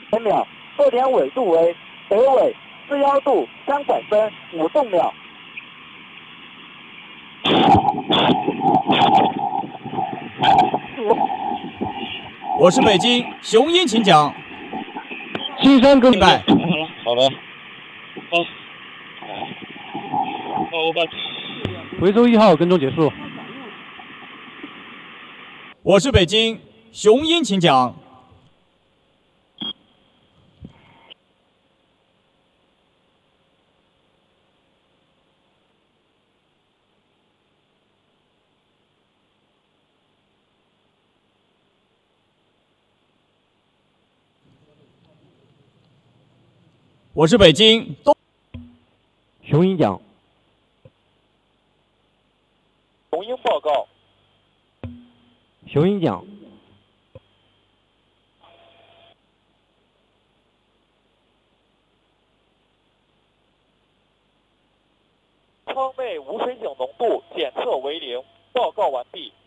10秒，测量纬度为北纬41度3拐分5度秒。 我是北京雄鹰，请讲。 青山哥， 明白。 好了，好，我把回收1号跟踪结束。 我是北京雄鹰，请讲。我是北京东。 雄鹰讲。 雄鹰报告。 雄鹰讲。 舱内无水井浓度检测为0，报告完毕。